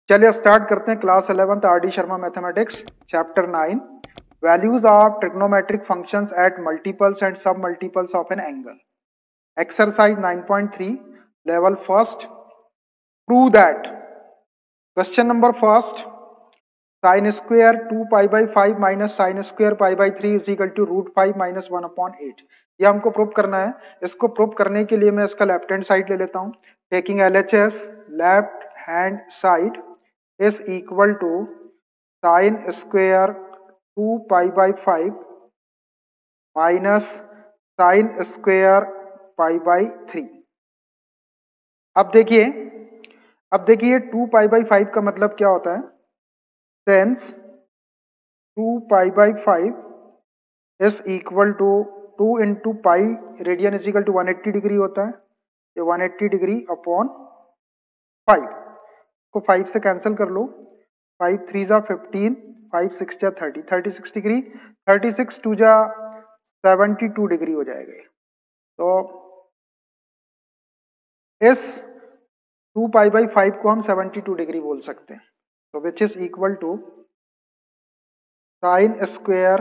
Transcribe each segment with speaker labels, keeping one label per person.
Speaker 1: चलिए स्टार्ट करते हैं class 11th R D Sharma mathematics chapter 9 values of trigonometric functions at multiples and submultiples of an angle exercise 9.3 level first prove that question number first sine square 2 pi by 5 minus sine square pi by 3 is equal to root 5 minus 1 upon 8। ये हमको prove करना है। इसको prove करने के लिए मैं इसका लेफ्ट हैंड साइड ले लेता हूं। Taking LHS left hand side is equal to sin square 2 pi by 5 minus sin square pi by 3। अब देखिए 2 pi by 5 का मतलब क्या होता है। Since 2 pi by 5 is equal to 2 into pi radian is equal to 180 degree होता है। ये 180 डिग्री अपॉन 5 को 5 से कैंसिल कर लो। 5 3 जा 15, 5 6 जा 30, 36 डिग्री, 36 2 जा 72 डिग्री हो जाएगा। तो इस 2 पाई बाई 5 को हम 72 डिग्री बोल सकते हैं। तो which is equal to sine square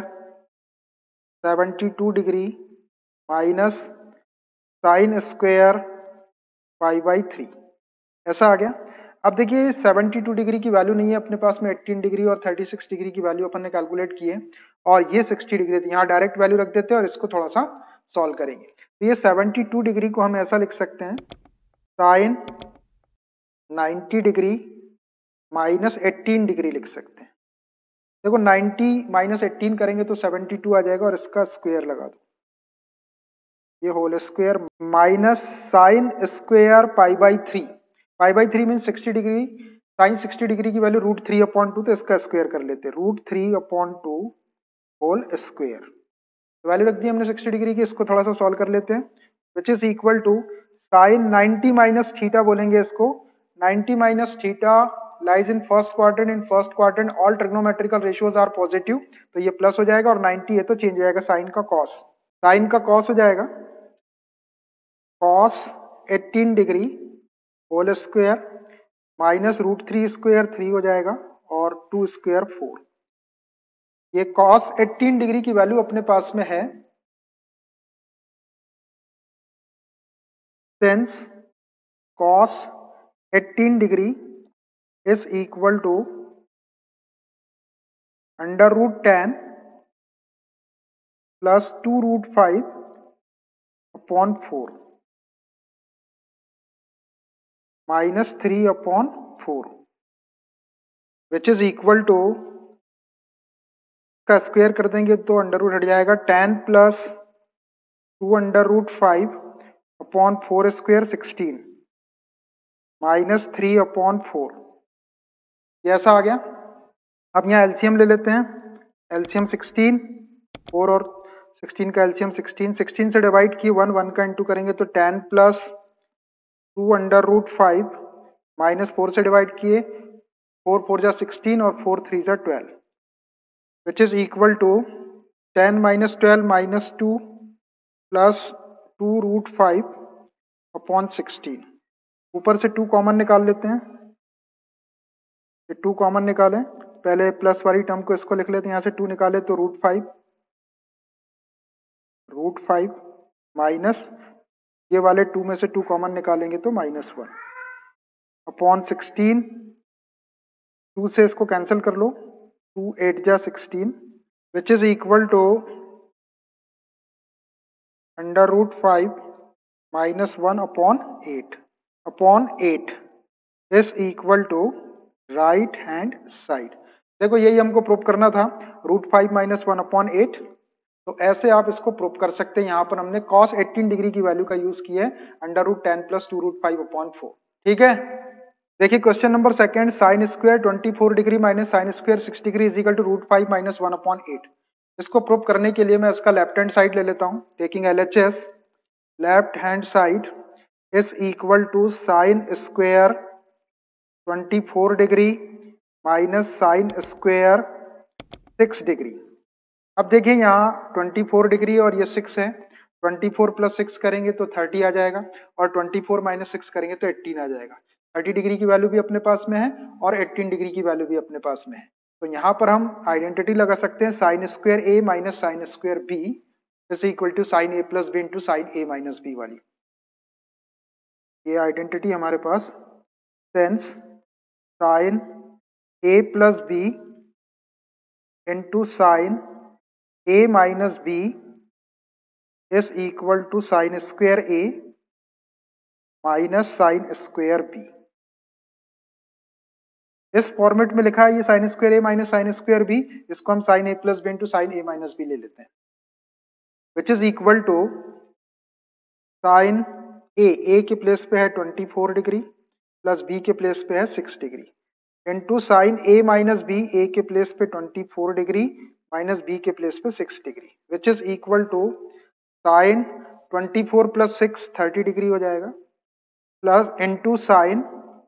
Speaker 1: 72 degree minus sine square pi by 3, ऐसा आ गया। अब देखिए 72 डिग्री की वैल्यू नहीं है अपने पास में, 18 डिग्री और 36 डिग्री की वैल्यू अपन ने कैलकुलेट की है और ये 60 डिग्री थी। यहाँ डायरेक्ट वैल्यू रख देते हैं और इसको थोड़ा सा सॉल्व करेंगे। तो ये 72 डिग्री को हम ऐसा लिख सकते हैं साइन 90 डिग्री माइनस 18 डिग्री लिख सकते हैं। देखो 90 माइनस 18 करेंगे तो 72 आ जाएगा और इसका स्क्वायर लगा दो, ये whole square minus sine square pi by 3। Pi by 3 mean 60 degree. Sine 60 degree की वैल्यू रूट 3 अपॉन 2, तो इसका स्क्वायर कर लेते हैं, root 3 upon 2 whole square. Value रख दी हमने 60 डिग्री की। इसको थोड़ा सा सॉल्व कर लेते हैं। Which is equal to sine 90 minus theta बोलेंगे इसको। 90 minus theta lies in first quadrant. In first quadrant all trigonometrical ratios are positive, तो ये प्लस हो जाएगा और 90 है तो चेंज हो जाएगा साइन का कॉस। साइन का कॉस हो जाएगा cos 18 degree whole square minus root 3 square 3 हो जाएगा और 2 स्क्वायर 4। ये कॉस 18 डिग्री की वैल्यू अपने पास में है। Since cos 18 degree is equal to under root 10 plus 2 root 5 upon 4 minus 3 upon 4 which is equal to, का स्क्वायर कर देंगे तो अंडर रूट हट जाएगा। 10 plus 2 under root 5 upon 4 square 16 minus 3 upon 4, ये ऐसा आ गया। अब यहाँ एलसीएम ले लेते हैं। एलसीएम 16, 4 और 16 का एलसीएम 16, 16 से डिवाइड किए 1, 1 का इंटू करेंगे तो 10 प्लस 2 अंडर रूट 5 माइनस 4 से डिवाइड किए, 4 4 जा 16 और 4 3 जा 12 which is equal to 10 minus 12 minus 2 plus 2 root 5 upon 16। ऊपर से 2 कॉमन निकाल लेते हैं। ये 2 कॉमन निकालें, पहले प्लस वाली टर्म को इसको लिख लेते हैं। यहाँ से 2 निकाले तो रूट 5 माइनस ये वाले 2 में से 2 कॉमन निकालेंगे तो माइनस 1 अपॉन 16। 2 से इसको कैंसिल कर लो, 2 8 जा 16 which is equal to under root 5 minus 1 upon 8 is equal to right hand side. देखो यही हमको प्रूव करना था, रूट 5 माइनस 1 अपॉन 8। तो ऐसे आप इसको प्रूव कर सकते हैं। यहां पर हमने cos 18 डिग्री की वैल्यू का यूज किया है, under root 10 plus 2 root 5 upon 4। ठीक है, देखिए question number second, sine square 24 degree minus sine square 6 degree is equal to root 5 minus 1 upon 8। इसको प्रूव करने के लिए मैं इसका लेफ्ट हैंड साइड ले लेता हूं। Taking LHS left hand side is equal to sine square 24 degree minus sine square 6 degree. अब देखिए यहाँ 24 डिग्री और ये 6 है, 24 प्लस 6 करेंगे तो 30 आ जाएगा और 24 माइनस 6 करेंगे तो 18 आ जाएगा। 30 डिग्री की वैल्यू भी अपने पास में है और 18 डिग्री की वैल्यू भी अपने पास में है। तो यहाँ पर हम आइडेंटिटी लगा सकते हैं sine square A minus sine square B is equal to sine A plus B into sine A minus B वाली। ये आइडेंटिटी हमारे पास since sine A plus B into sine A minus B is equal to sine square A minus sine square B. इस format में लिखा है ये sine square A minus sine square B, इसको हम sine A plus B into sine A minus B ले लेते हैं, which is equal to sine A के प्लेस पे है 24 डिग्री प्लस बी के प्लेस पे है 6 degree into sine A minus B, A के प्लेस पे 24 डिग्री माइनस बी के प्लेस पे 6 degree, which is equal to sine 24 plus 6 30 degree हो जाएगा plus into sine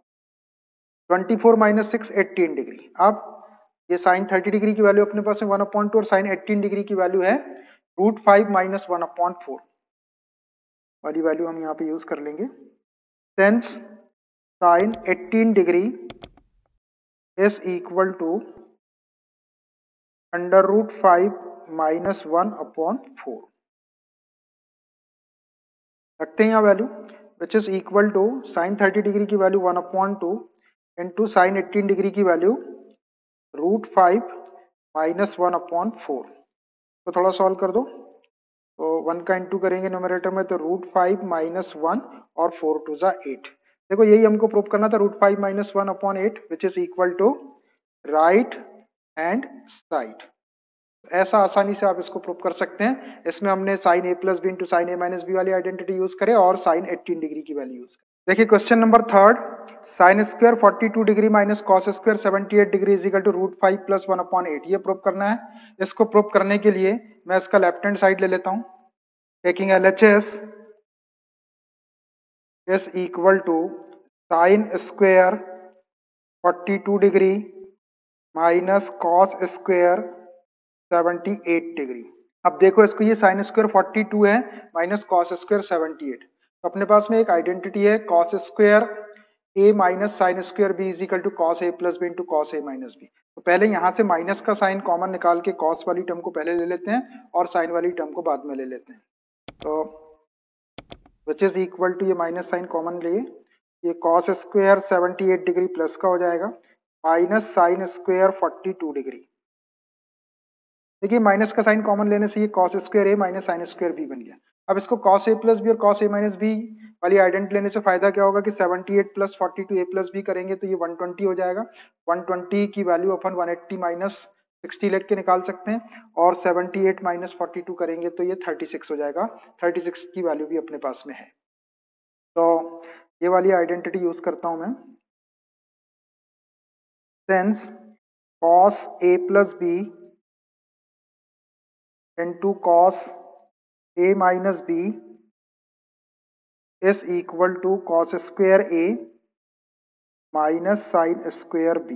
Speaker 1: 24 minus 6 18 degree. अब ये साइन 30 डिग्री की वैल्यू अपने पास है 1/2 और साइन 18 डिग्री की वैल्यू है √5 माइनस 1/4 वाली वैल्यू हम यहाँ पे यूज कर लेंगे। Since sine 18 degree is equal to √5 minus 1/4 रखते हैं यहाँ value, which is equal to sine 30 degree की वैल्यू 1/2 इंटू साइन 18 डिग्री की वैल्यू √5 माइनस 1/4। तो थोड़ा सॉल्व कर दो, तो 1 का इंटू करेंगे न्यूमरेटर में तो √5 माइनस 1 और 4 टू ज़ा 8। देखो यही हमको प्रूव करना था, √5 minus 1/8 which is equal to right hand side. ऐसा आसानी से आप इसको प्रूव कर सकते हैं। इसमें हमने sine A plus B into sine A minus B वाली आइडेंटिटी यूज करे और साइन 18 डिग्री की वैल्यू यूज करें। देखिए question number 3, sine square 42 degree minus cos square 78 degree is equal to √5 plus 1/8। ये प्रूव करना है। इसको प्रूव करने के लिए मैं इसका लेफ्ट हैंड साइड ले लेता हूं, taking LHS is equal to sine square 42 degree minus cos square 78 degree. अब देखो इसको, ये साइन स्क्वायर 42 है माइनस कॉस स्क्वायर 78, तो अपने पास में एक आइडेंटिटी है cos square A minus sine square B is equal to cos A plus B into cos A minus B. तो पहले यहाँ से माइनस का साइन कॉमन निकाल के कॉस वाली टर्म को पहले ले लेते हैं और साइन वाली टर्म को बाद में ले लेते हैं। तो विच इज इक्वल टू, ये माइनस साइन कॉमन लिए, ये कॉस स्क्वायर 78 डिग्री प्लस का हो जाएगा माइनस साइन स्क्वायर 42 डिग्री। देखिए माइनस का साइन कॉमन लेने से ये cos square A minus sine square B बन गया। अब इसको कॉस ए प्लस बी और कॉस ए माइनस बी वाली आइडेंटिटी लेने से फायदा क्या होगा कि 78 प्लस 42 ए प्लस बी करेंगे तो ये 120 हो जाएगा। 120 की वैल्यू अपन 180 माइनस 60 लेट के निकाल सकते हैं और 78 माइनस 42 करेंगे तो ये 36 हो जाएगा। 36 की वैल्यू भी अपने पास में है। तो ये वाली आइडेंटिटी यूज करता हूं मैं, since cos A plus B into cos A minus B is equal to cos square A minus sine square B.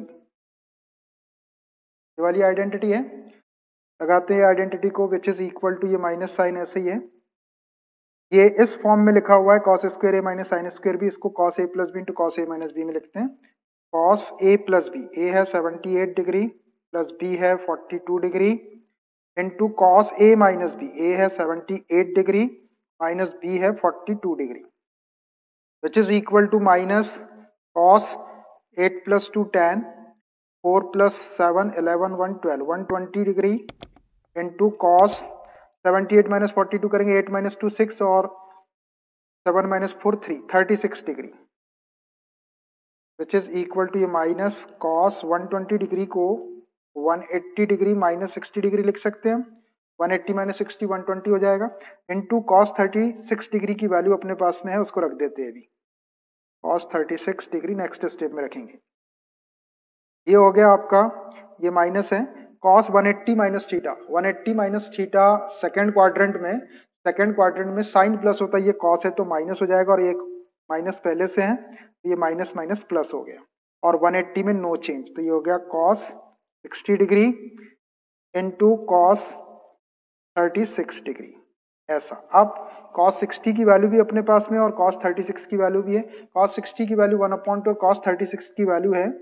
Speaker 1: ये वाली आइडेंटिटी है, लगाते हैं आइडेंटिटी को, विच इज इक्वल टू, ये माइनस साइन ऐसे ही है, ये इस फॉर्म में लिखा हुआ है cos square A minus sine square B, इसको cos A plus B into cos A minus B में लिखते हैं। Cos A plus B, A है 78 डिग्री प्लस बी है 42 degree into cos A minus B, A है 78 degree minus B है 42 degree, which is equal to minus cos 8 plus 2 10, 4 plus 7 11 112 120 degree into cos 78 minus 42 करेंगे 8 minus 2 6 और 7 minus 4 3 36 degree, which is equal to, ये minus cos 120 degree को 180 degree minus 60 degree लिख सकते हैं। 180 minus 60 120 हो जाएगा इंटू कॉस 36 डिग्री की वैल्यू अपने पास में है, उसको रख देते हैं अभी। कॉस 36 डिग्री नेक्स्ट स्टेप में रखेंगे। ये हो गया आपका, ये माइनस है cos 180 minus theta. 180 minus theta second quadrant में साइन प्लस होता है, ये कॉस है तो माइनस हो जाएगा और एक माइनस पहले से है, ये माइनस माइनस प्लस हो गया और 180 में नो चेंज, तो ये हो गया cos 60 degree into cos 36 degree. ऐसा। अब cos 60 की वैल्यू भी अपने पास में और cos 36 की वैल्यू भी है। cos 60 की वैल्यू 1/2 और cos 36 की वैल्यू है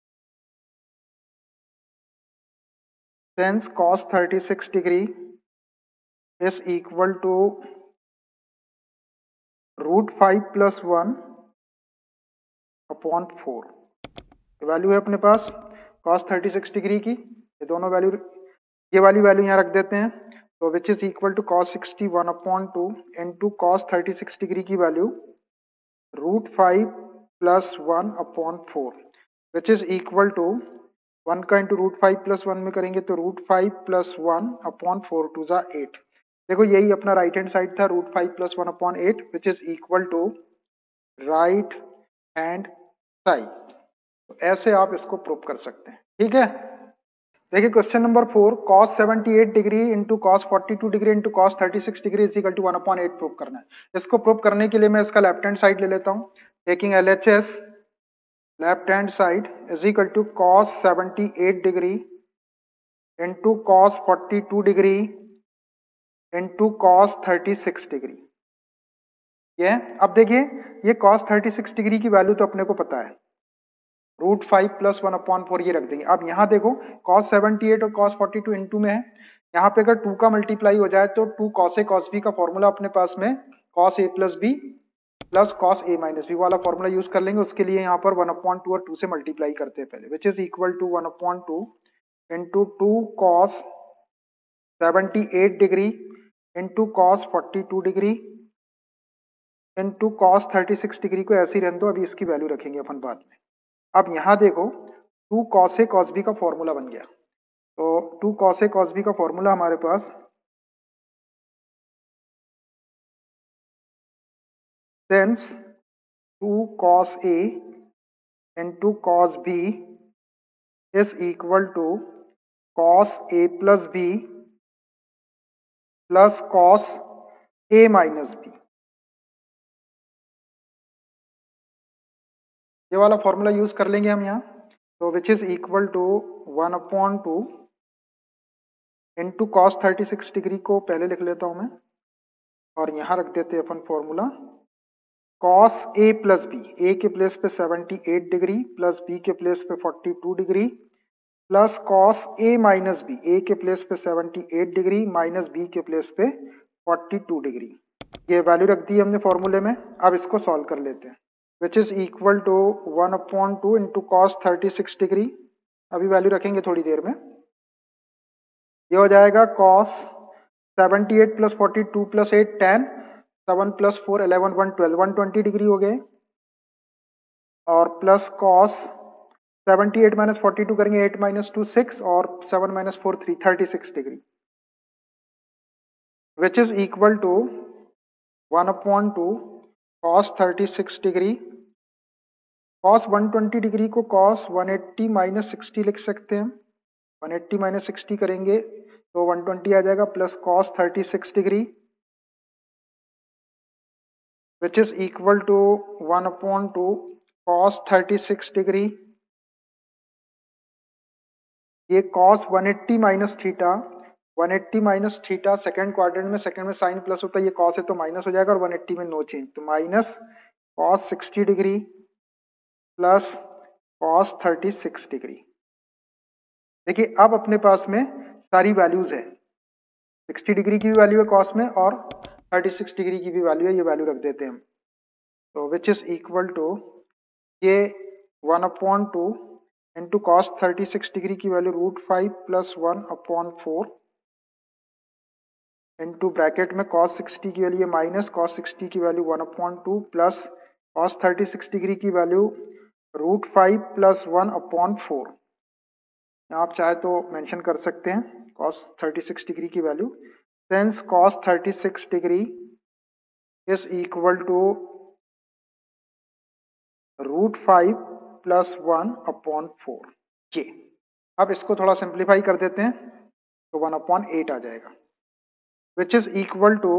Speaker 1: since cos 36 degree is equal to √5 + 1/4। Value है अपने पास cos 36 डिग्री की, ये दोनों वैल्यू, ये वाली वैल्यू यहाँ रख देते हैं। तो which is equal to cos 60 1/2 into cos 36 degree की value √5 + 1/4 which is equal to 1 का इंटू √5 + 1 में करेंगे तो √5 + 1/4 2 ज़ा 8। देखो यही अपना राइट हैंड साइड था, √5 + 1/8 which is equal to right hand side. तो ऐसे आप इसको प्रूव कर सकते हैं, ठीक है। देखिए question number 4, cos 78 degree into cos 42 degree into cos 36 degree is equal to 1/8 prove करना है। इसको प्रूव करने के लिए मैं इसका लेफ्ट हैंड साइड ले लेता हूं, taking LHS left hand side is equal to cos 78 degree into cos 42 degree into cos 36 degree. ये अब देखिए ये cos 36 डिग्री की वैल्यू तो अपने को पता है, √5 + 1/4 ये रख देंगे। अब यहाँ देखो cos 78 और cos 42 इंटू में है, यहाँ पे अगर 2 का मल्टीप्लाई हो जाए तो 2 cos A cos B का फॉर्मूला अपने पास में cos A + B plus cos A - B वाला फॉर्मूला यूज कर लेंगे। उसके लिए यहाँ पर 1/2 और 2 से मल्टीप्लाई करते हैं पहले, which is equal to 1/2 into 2 cos 78 degree into cos 42 degree into cos 36 degree को ऐसे ही रहने दो, अभी इसकी वैल्यू रखेंगे अपन बाद में। अब यहाँ देखो 2 cos A cos B का फॉर्मूला बन गया, तो 2 cos A cos B का फॉर्मूला हमारे पास since 2 cos A into cos B is equal to cos A plus B plus cos A minus B। ये वाला फॉर्मूला यूज कर लेंगे हम यहाँ, तो which is equal to 1/2 into cos 36 degree को पहले लिख लेता हूं मैं, और यहाँ रख देते हैं अपन formula cos A plus B, A के प्लेस पे 78 डिग्री प्लस B के प्लेस पे 42 degree plus cos A minus B, A के प्लेस पे 78 डिग्री माइनस B के प्लेस पे 42 डिग्री। ये वैल्यू रख दी हमने फॉर्मूले में। अब इसको सॉल्व कर लेते हैं, which is equal to 1/2 into cos 36 degree, अभी वैल्यू रखेंगे थोड़ी देर में। ये हो जाएगा cos 78 + 42 + 8 10, 7 + 4 11 112 120 डिग्री हो गए, और प्लस cos 78 - 42 करेंगे 8 - 2 6 और 7 - 4 3 36 degree, which is equal to 1/2 cos 36 degree. cos 120 degree को cos 180 - 60 लिख सकते हैं, 180 - 60 करेंगे तो 120 आ जाएगा, plus cos 36 degree which is equal to 1/2 cos 36 degree. ये cos 180 minus theta, 180 minus theta second quadrant में, सेकेंड में साइन प्लस होता है, ये cos है तो माइनस हो जाएगा, और 180 में नो चेंज, तो minus cos 60 degree plus cos 36 degree. देखिए अब अपने पास में सारी वैल्यूज है, 60 डिग्री की भी वैल्यू है cos में और 36 डिग्री की भी वैल्यू है, ये वैल्यू रख देते हैं हम। तो विच इज इक्वल टू ये 1/2 इंटू cos 36 डिग्री की वैल्यू √5 + 1/4 इंटू ब्रैकेट में cos 60 की वैल्यू माइनस cos 60 की वैल्यू 1/2 प्लस cos 36 डिग्री की वैल्यू √5 + 1/4। आप चाहे तो मेंशन कर सकते हैं cos 36 डिग्री की value, since cos 36 degree is equal to √5 + 1/4। ये अब इसको थोड़ा सिंप्लीफाई कर देते हैं तो 1/8 आ जाएगा, विच इज इक्वल टू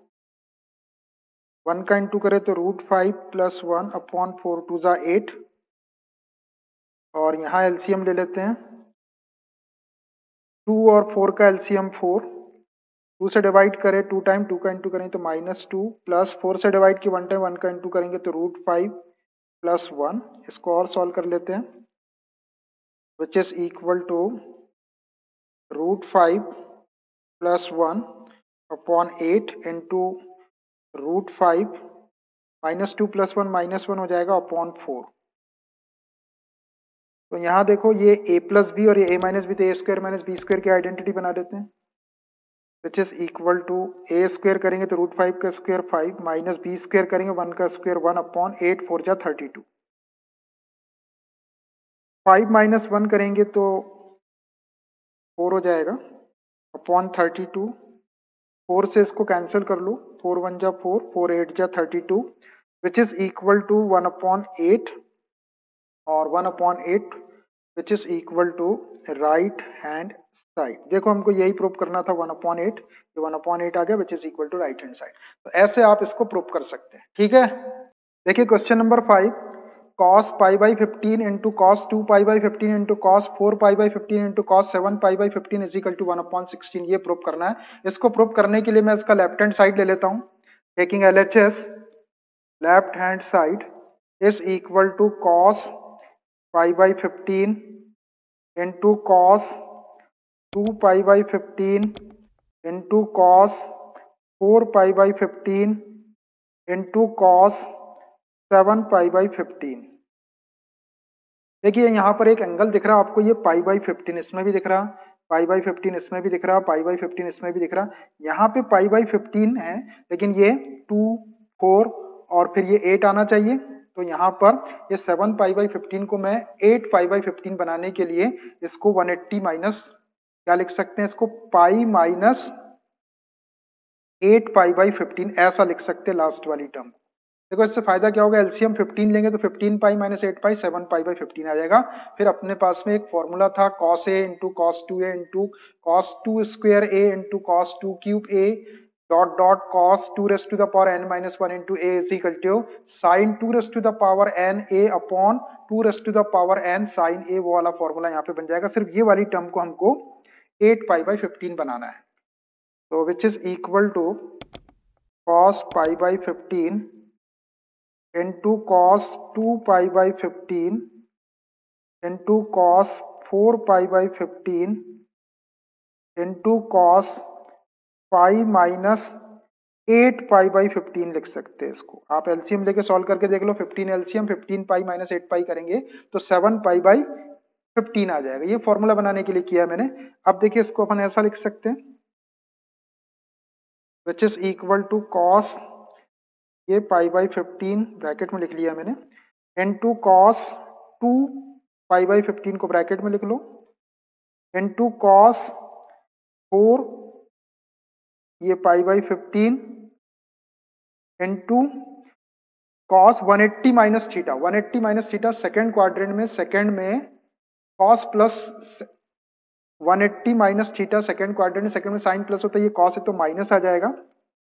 Speaker 1: 1 का इंटू करे तो √5 + 1/4 2 ज़ा 8, और यहाँ एलसीएम ले लेते हैं, 2 और 4 का एलसीएम 4, 2 से डिवाइड करें 2 टाइम, 2 का इंटू करें तो -2, प्लस 4 से डिवाइड किया 1 टाइम, 1 का इंटू करेंगे तो √5 प्लस 1। इसको और सॉल्व कर लेते हैं, which is equal to √5 plus 1 upon 8 into √5 -2 plus 1 -1 हो जाएगा अपॉन 4। तो यहाँ देखो ये a प्लस बी और ये a माइनस बी, तो A square minus B square की आइडेंटिटी बना देते हैं, which is equal to a square करेंगे तो √5 का स्क्वायर 5 माइनस बी स्क्वायर करेंगे 1 का स्क्वायर 1 अपॉन 8 4 जा 32। 5 माइनस 1 करेंगे तो 4 हो जाएगा अपॉन 32। 4 से इसको कैंसिल कर लो, 4 1 जा 4, 4 8 जा 32, which is equal to 1 upon 8 और 1 upon 8 which is equal to right hand side. देखो हमको यही प्रूव करना था 1 अपॉन 8, ये 1 अपॉन 8 आ गया which is equal to right hand side. तो ऐसे आप इसको प्रूव कर सकते हैं, ठीक है। देखिए question number 5, cos pi by 15 into cos 2 pi by 15 into cos 4 pi by 15 into cos 7 pi by 15 is equal to 1 upon 16, ये प्रूव करना है। इसको प्रूव करने के लिए मैं इसका लेफ्ट हैंड साइड ले लेता हूं, taking LHS, left hand side is equal to cos pi by 15 into cos 2 pi by 15 into cos 4 pi by 15 into cos 7 pi by 15। देखिए यहाँ पर एक एंगल दिख रहा है आपको, ये पाई बाई 15 इसमें भी दिख रहा, पाई बाई 15 इसमें भी दिख रहा, पाई बाई 15 इसमें भी दिख रहा। यहाँ पे पाई बाई 15 है, लेकिन ये 2 4 और फिर ये 8 आना चाहिए। तो यहाँ पर ये 7 पाई बाई 15 को मैं 8 पाई बाई 15 बनाने के लिए इसको 180 माइनस क्या लिख सकते हैं, इसको पाई माइनस 8 पाई बाई 15 ऐसा लिख सकते हैं लास्ट वाली टर्म। देखो इससे फायदा क्या होगा, एलसीएम 15 लेंगे तो 15 pi minus 8 pi 7 pi by 15 आ जाएगा। फिर अपने पास में एक फॉर्मूला था cos A into cos 2 A into cos 2 square A into cos 2 cube A dot dot cos 2 raise to the power n minus 1 into A is equal to sine 2 raise to the power n A upon 2 raise to the power n sine A. वो वाला formula यहाँ पे बन जाएगा। सिर्फ ये वाली term को हमको 8 पाई बाई 15 बनाना है। तो which is equal to cos pi by 15 into cos 2 pi by 15 into cos 4 pi by 15 into cos pi minus 8 pi by 15 लिख सकते हैं इसको। आप एलसीएम लेके सॉल्व करके देख लो, 15 एलसीएम 15 पाई माइनस 8 पाई करेंगे तो 7 पाई बाई 15 आ जाएगा। ये फॉर्मूला बनाने के लिए किया मैंने। अब देखिए इसको अपन ऐसा लिख सकते हैं, which is equal to cos ये पाई बाई 15 ब्रैकेट में लिख लिया मैंने, इनटू कॉस 2 पाई बाई 15 को ब्रैकेट में लिख लो, इनटू कॉस 4 ये pi by 15 into cos 180 minus theta. 180 minus theta second quadrant में, सेकेंड में cos plus 180 minus theta second quadrant में, सेकेंड में साइन प्लस होता है, ये कॉस है तो माइनस आ जाएगा,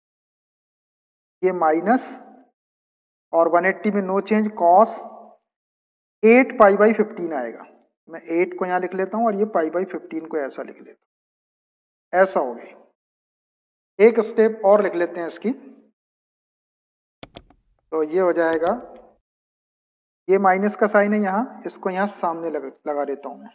Speaker 1: ये माइनस और 180 में no change, cos 8 pi by 15 आएगा। मैं 8 को यहां लिख लेता हूं और ये पाई बाई 15 को ऐसा लिख लेता हूं। ऐसा हो गई। एक स्टेप और लिख लेते हैं इसकी, तो ये हो जाएगा, ये माइनस का साइन है यहां, इसको यहां सामने लगा देता हूं मैं,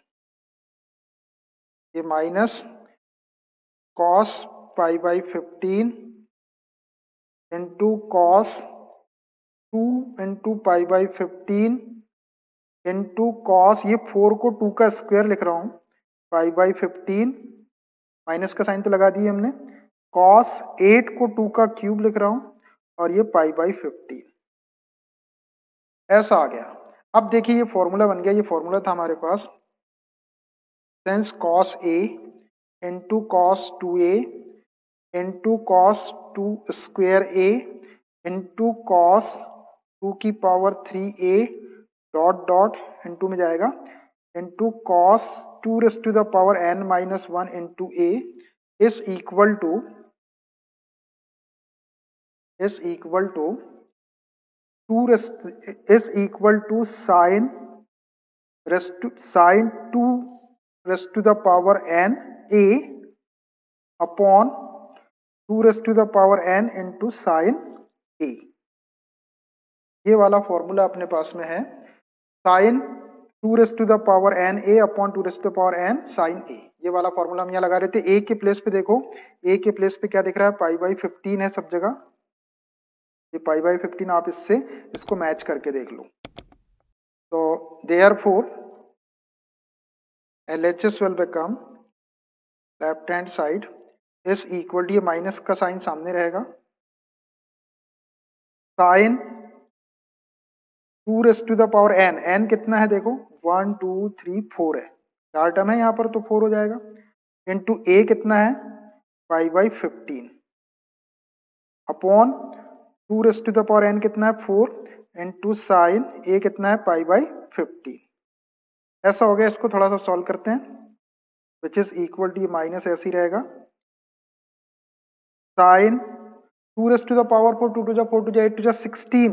Speaker 1: ये minus cos pi by 15 into cos 2 into pi by 15 into cos, ये 4 को 2 का स्क्वायर लिख रहा हूं, पाई बाई 15 माइनस का साइन तो लगा दिए हमने, कॉस 8 को 2 का क्यूब लिख रहा हूं और ये पाई बाई 15 ऐसा आ गया। अब देखिए ये फॉर्मूला बन गया, ये फॉर्मूला था हमारे पास, since cos A into cos 2a into cos 2 square A into cos 2 की power 3a dot dot into में जाएगा into cos 2 raise to the power n minus 1 into a is equal to 2 is equal to sine 2 raised to the power n a upon 2n into sine A. ये वाला formula अपने पास में है, sine 2n A upon 2n sine A. ये वाला formula हम यहाँ लगा रहे थे। ए के प्लेस पे देखो, ए के प्लेस पे क्या दिख रहा है, π/15 है सब जगह। ये π/15 आप इससे इसको मैच करके देख लो। तो therefore LHS will become left hand side is equal to, ये माइनस का साइन सामने रहेगा, साइन 2n, n कितना है देखो 1 2 3 4 है, 4 टर्म है यहाँ पर तो 4 हो जाएगा, इंटू ए कितना है π/15 अपॉन 2n कितना है 4 इंटू साइन ए कितना है π/15। ऐसा हो गया। इसको थोड़ा सा सॉल्व करते हैं, विच इज इक्वल टू, ये माइनस ऐसे ही रहेगा, साइन 2 4 2 2 4 2 8 2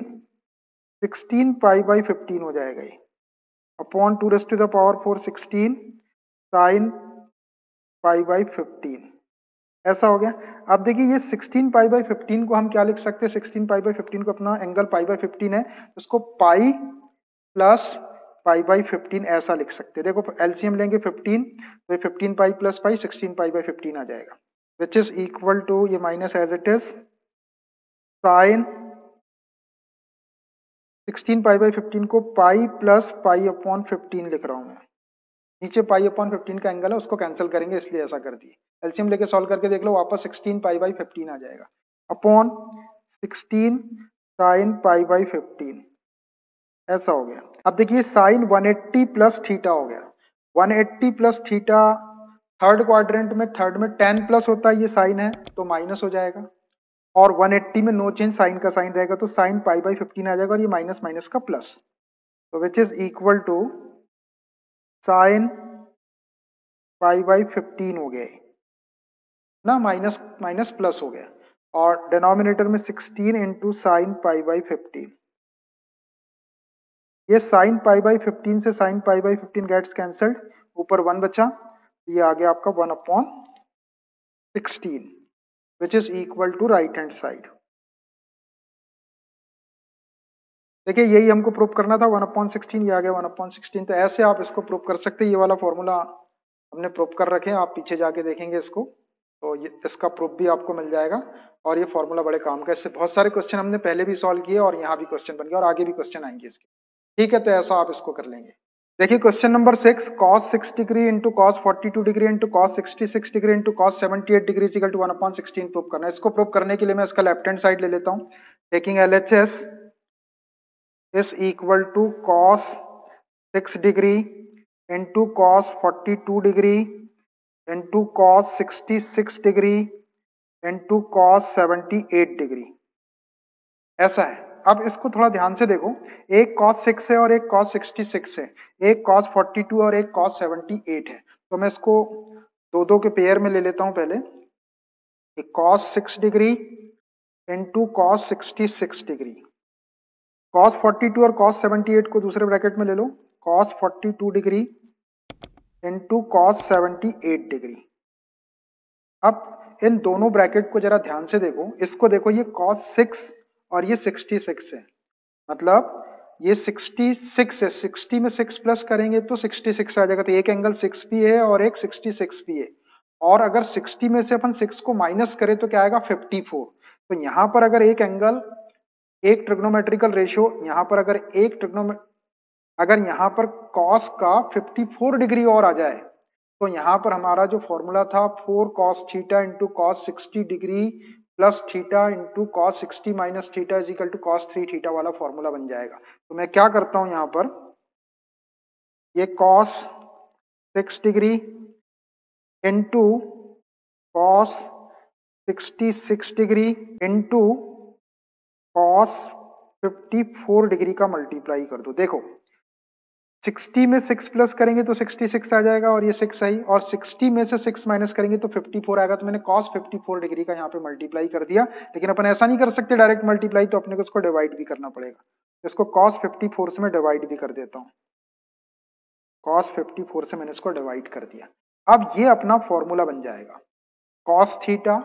Speaker 1: 16 π/15 हो जाएगा ये, अपॉन 2 4 16 साइन π/15। ऐसा हो गया। अब देखिए ये 16 π/15 को हम क्या लिख सकते हैं, 16 π/15 को अपना एंगल π/15 है, इसको पाई प्लस π/15 ऐसा लिख सकते हैं। देखो एलसीएम लेंगे 15, तो 15 पाई प्लस पाई 16 π/15 आ जाएगा, विच इज इक्वल टू, ये minus as it is, sine 16 π/15 को पाई प्लस पाई अपॉन 15 लिख रहा हूं मैं। नीचे पाई अपॉन 15 का एंगल है, उसको कैंसिल करेंगे इसलिए ऐसा कर दिए। एलसीएम लेके सॉल्व करके देख लो, वापस 16 π/15 आ जाएगा, अपॉन 16 साइन π/15। ऐसा हो गया। अब देखिए साइन 180 प्लस थीटा हो गया, 180 प्लस थीटा थर्ड क्वाड्रेंट में, थर्ड में 10 प्लस होता है, ये साइन है तो माइनस हो जाएगा, और 180 में नो चेंज, साइन का साइन रहेगा तो साइन π/15 आ जाएगा, और ये माइनस माइनस का प्लस, तो which is equal to sine π/15 हो गया ना, माइनस माइनस प्लस हो गया, और डिनोमिनेटर में 16 इंटू साइन π/15। ये साइन π/15 से साइन π/15 गेट्स कैंसल्ड, ऊपर 1 बचा, ये आ गया आपका 1/16 which is equal to right hand side. देखिए यही हमको प्रूव करना था, 1/16, ये आ गया 1/16। तो ऐसे आप इसको प्रूव कर सकते हैं। ये वाला फॉर्मूला हमने प्रूव कर रखे हैं, आप पीछे जाके देखेंगे इसको, तो ये इसका प्रूफ भी आपको मिल जाएगा, और ये फॉर्मूला बड़े काम का। इससे बहुत सारे क्वेश्चन हमने पहले भी सॉल्व किए, और यहाँ भी क्वेश्चन बन गया, और आगे भी क्वेश्चन आएंगे इसके। ठीक है, तो ऐसा आप इसको कर लेंगे। देखिए question number 6, cos 6 degree into cos 42 degree into cos 66 degree into cos 78 degree equal to 1/16 prove करना है। इसको प्रूव करने के लिए मैं इसका लेफ्ट हैंड साइड ले लेता हूँ, taking LHS is equal to cos 6 degree into cos 42 degree into cos 66 degree into cos 78 degree. ऐसा है। अब इसको थोड़ा ध्यान से देखो, एक cos 6 है और एक cos 66 है, एक cos 42 और एक cos 78 है। तो मैं इसको दो दो के पेयर में ले लेता हूं पहले, एक cos 6 degree into cos 66 degree, cos 42 और cos 78 को दूसरे ब्रैकेट में ले लो, cos 42 degree into cos 78 degree. अब इन दोनों ब्रैकेट को जरा ध्यान से देखो, इसको देखो, ये cos 6 और ये 66 है, मतलब ये 66 है, 60 में 6 प्लस करेंगे तो 66 आ जाएगा, तो एक एंगल 6 भी है और एक 66 भी है। और अगर 60 में से अपन 6 को माइनस करें तो क्या आएगा 54। तो यहां पर अगर एक एंगल, एक ट्रिग्नोमेट्रिकल रेशियो, यहां पर अगर अगर यहां पर cos का 54 डिग्री और आ जाए, तो यहां पर हमारा जो फॉर्मूला था 4 cos theta into cos 60 degree plus theta into cos 60 minus theta is equal to cos 3 theta वाला फॉर्मूला बन जाएगा। तो मैं क्या करता हूं, यहां पर ये cos 6 degree into cos 66 degree into cos 54 degree का मल्टीप्लाई कर दो। देखो 60 में 6 प्लस करेंगे तो 66 आ जाएगा, और ये 6 आई, और 60 में से 6 माइनस करेंगे तो 54 आएगा। तो मैंने cos 54 डिग्री का यहाँ पे मल्टीप्लाई कर दिया, लेकिन अपन ऐसा नहीं कर सकते डायरेक्ट मल्टीप्लाई, तो अपने को इसको डिवाइड भी करना पड़ेगा। इसको cos 54 से मैं डिवाइड भी कर देता हूँ, cos 54 से मैंने इसको डिवाइड कर दिया। अब ये अपना फॉर्मूला बन जाएगा, cos theta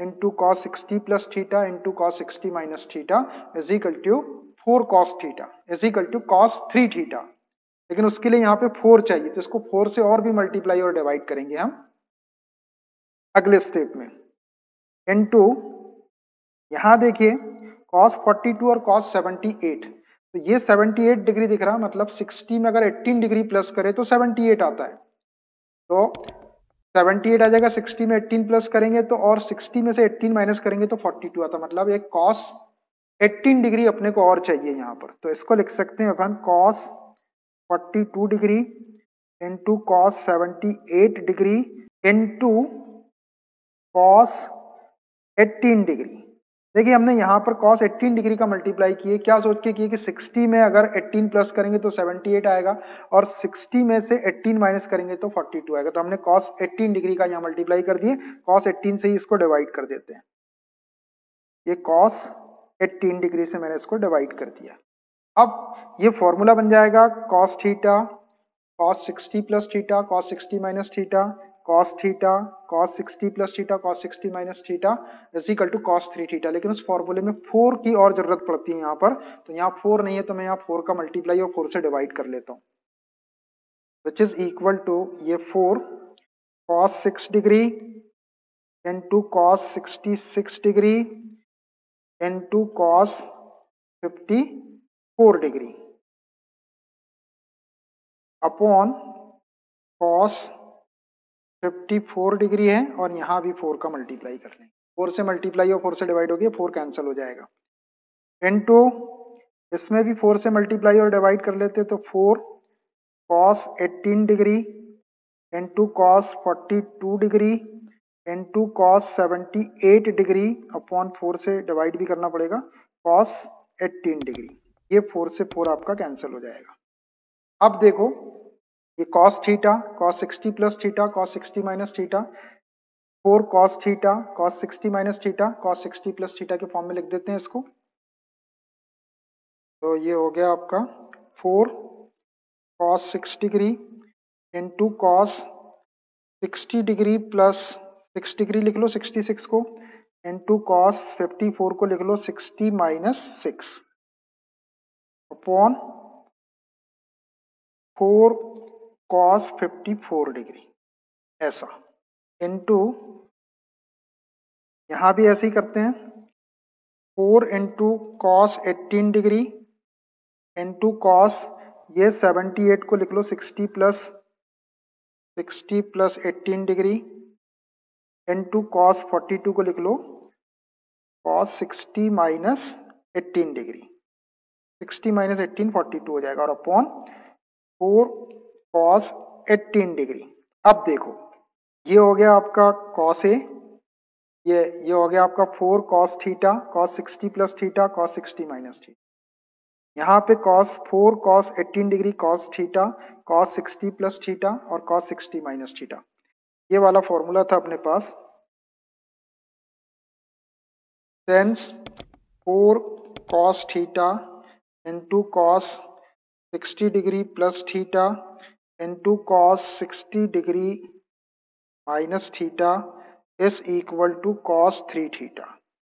Speaker 1: into cos 60 plus theta into cos 60 minus theta is equal to 4 cos theta is equal to cos 3 theta. लेकिन उसके लिए यहाँ पे 4 चाहिए, तो इसको 4 से और भी मल्टीप्लाई और डिवाइड करेंगे हम अगले स्टेप में। इंटू यहां देखिए cos 42 और cos 78, तो ये 78 डिग्री दिख रहा, मतलब 60 में अगर 18 डिग्री प्लस करे तो 78 आता है। तो 78 आ जाएगा, 60 में 18 प्लस करेंगे तो, और 60 में से 18 माइनस करेंगे तो 42 आता, मतलब एक cos 18 डिग्री अपने को और चाहिए यहाँ पर। तो इसको लिख सकते हैं अपन cos 42 degree into cos 78 degree into cos 18 degree. देखिए हमने यहाँ पर cos 18 डिग्री का मल्टीप्लाई किए, क्या सोच के किए कि 60 में अगर 18 प्लस करेंगे तो 78 आएगा, और 60 में से 18 माइनस करेंगे तो 42 आएगा। तो हमने cos 18 डिग्री का यहाँ मल्टीप्लाई कर दिए, cos 18 से ही इसको डिवाइड कर देते हैं। ये cos 18 डिग्री से मैंने इसको डिवाइड कर दिया। अब ये फॉर्मूला बन जाएगा cos theta cos 60 plus theta cos 60 minus theta cos theta cos 60 plus theta cos 60 minus theta is equal to cos 3 theta. लेकिन उस फॉर्मूले में 4 की और जरूरत पड़ती है यहाँ पर, तो यहाँ 4 नहीं है, तो मैं यहाँ 4 का मल्टीप्लाई और 4 से डिवाइड कर लेता हूँ, विच इज इक्वल टू ये 4 cos 6 degree into cos 66 degree into cos 54 degree upon cos 54 degree है, और यहाँ भी 4 का मल्टीप्लाई कर लेंगे। 4 से मल्टीप्लाई और 4 से डिवाइड हो गया, 4 कैंसिल हो जाएगा। इनटू इसमें भी 4 से मल्टीप्लाई और डिवाइड कर लेते तो 4 cos 18 degree into cos 42 degree into cos 78 degree upon 4 से डिवाइड भी करना पड़ेगा cos 18 डिग्री। ये 4 से 4 आपका कैंसिल हो जाएगा। अब देखो ये cos theta cos 60 plus theta cos 60 minus theta, 4 cos theta cos 60 minus theta cos 60 plus theta के फॉर्म में लिख देते हैं इसको। तो ये हो गया आपका 4 cos 6 degree into cos 60 degree plus 6 degree लिख लो 66 को, इंटू cos 54 को लिख लो 60 माइनस 6 अपॉन 4 cos 54 डिग्री, ऐसा इंटू यहां भी ऐसे ही करते हैं 4 into cos 18 degree into cos ये 78 को लिख लो 60 प्लस 18 डिग्री इंटू cos 42 को लिख लो cos 60 माइनस 18 डिग्री, 60 माइनस 18 42 हो जाएगा, और अपॉन 4 cos 18 डिग्री। अब देखो ये हो गया आपका cos A, ये हो गया आपका 4 cos theta cos 60 plus theta cos 60 minus theta, यहाँ पे4 cos 18 degree cos theta cos 60 plus theta और cos 60 माइनस थीटा, ये वाला फॉर्मूला था अपने पास। Since 4 cos theta into cos 60 degree plus theta into cos 60 degree minus theta is equal to cos 3 theta,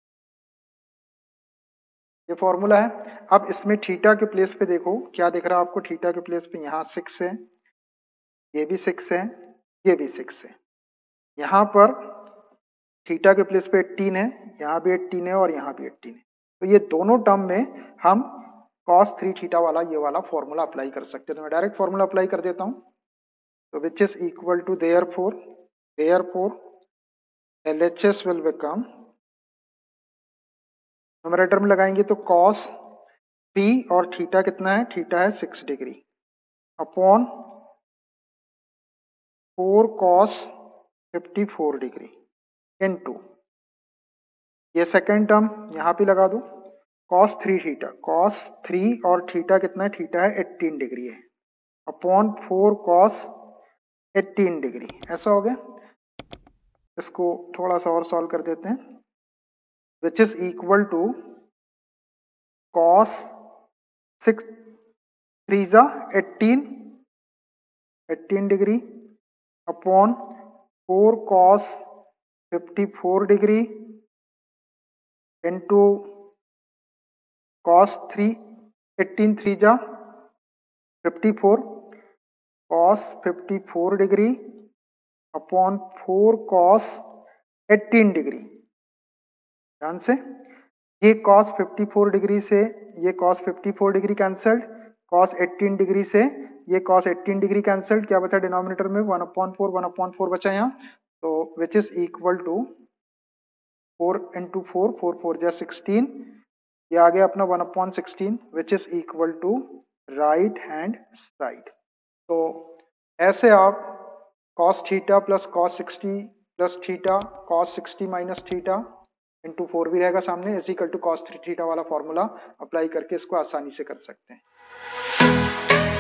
Speaker 1: ये formula है। अब इसमें थीटा के प्लेस पे देखो क्या दिख रहा है आपको, थीटा के प्लेस पे यहाँ 6 है, ये भी 6 है, ये भी 6 है, यहाँ पर थीटा के प्लेस पे 18 है, यहाँ भी 18 है और यहाँ भी 18 है। तो ये दोनों टर्म में हम cos 3 थीटा वाला ये वाला फॉर्मूला अप्लाई कर सकते हैं। तो मैं डायरेक्ट फॉर्मूला अप्लाई कर देता हूँ। तो which is equal to therefore LHS will become, numerator में लगाएंगे तो cos 3 और थीटा कितना है, थीटा है 6 degree upon 4 cos 54 degree into ये सेकेंड टर्म यहाँ पे लगा दो cos 3 थीटा, cos 3 और थीटा कितना है, थीटा है 18 डिग्री है अपॉन 4 cos 18 डिग्री, ऐसा हो गया। इसको थोड़ा सा और सॉल्व कर देते हैं, which is equal to cos 6 3 18 degree upon 4 cos 54 degree into cos 3, 18 3 जा 54, cos 54 degree upon 4 cos 18 degree. ध्यान से, ये cos 54 डिग्री से ये cos 54 degree cancelled, cos 18 degree से ये cos 18 डिग्री कैंसल्ड। क्या बचा डिनोमिनेटर में? 1/4 बचा यहाँ, तो which is equal to 4 into 4, 4 4 जा 16, ये आ गया अपना 1/16 which is equal to right hand side. तो ऐसे आप cos theta plus cos 60 plus theta cos 60 minus theta into 4 भी रहेगा सामने, is equal to cos 3 theta वाला फॉर्मूला अप्लाई करके इसको आसानी से कर सकते हैं।